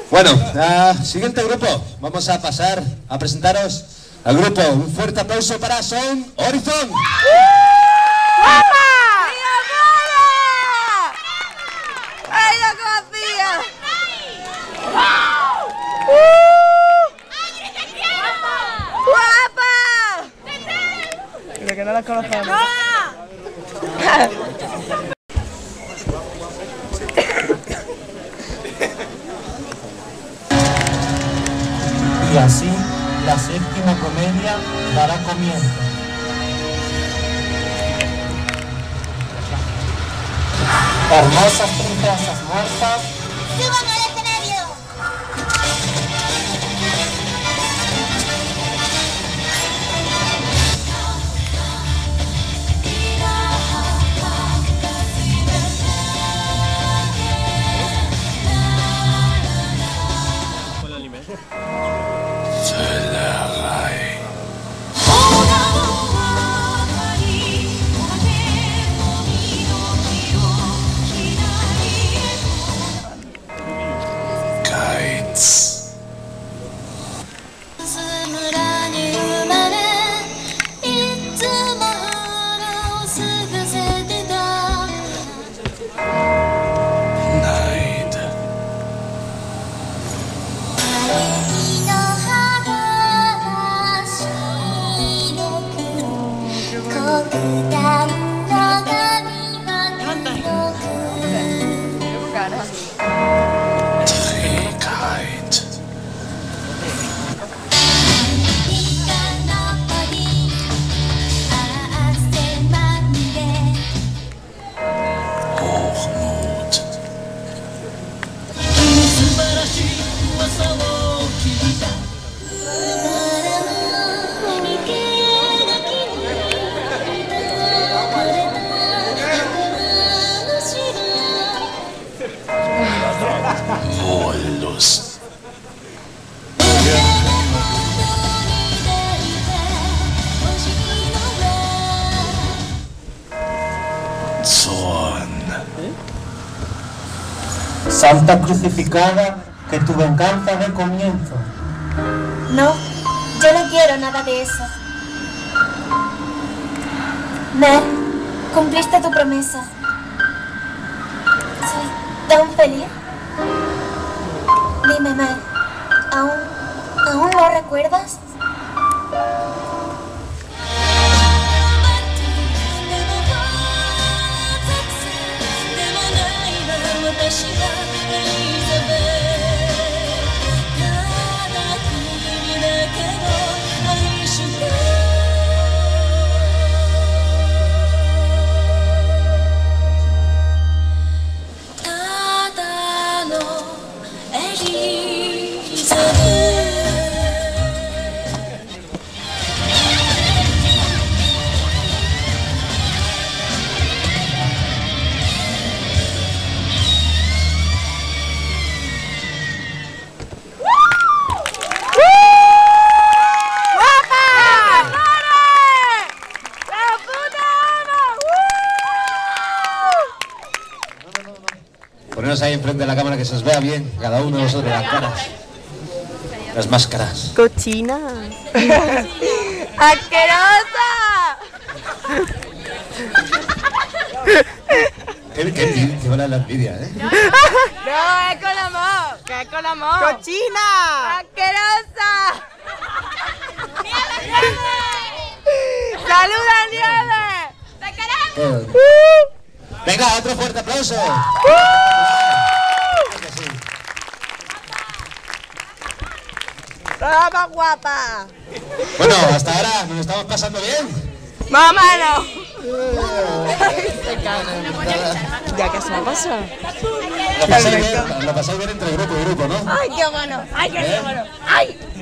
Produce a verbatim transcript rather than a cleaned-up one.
Bueno, uh, siguiente grupo. Vamos a pasar a presentaros al grupo. Un fuerte aplauso para Son Horizon. ¡Ay, lo conocía! ¡Guapa! Pero que no las conocemos. Y así, la séptima comedia dará comienzo. Hermosas princesas muertas, ¡suban al escenario! Santa crucificada, que tu venganza dé comienzo. No, yo no quiero nada de eso. Mer, cumpliste tu promesa. Soy tan feliz. Dime, Mer, ¿aún, aún lo recuerdas? Poneros ahí enfrente de la cámara que se os vea bien, cada uno de vosotros las caras. Las máscaras. ¡Cochina! ¡Asquerosa! Qué, qué, qué buena la envidia, ¿eh? No, es con amor. Que es con amor. ¡Cochina! ¡Asquerosa! ¡Saluda, Nieve! ¡Te queremos! Venga, otro fuerte aplauso. ¡Guapa, guapa! Bueno, hasta ahora nos estamos pasando bien. ¡Más o menos! Ya que se me pasa. Lo pasáis bien, lo pasáis bien entre grupo y grupo, ¿no? ¡Ay, qué bueno! ¡Ay, qué bueno! ¡Ay!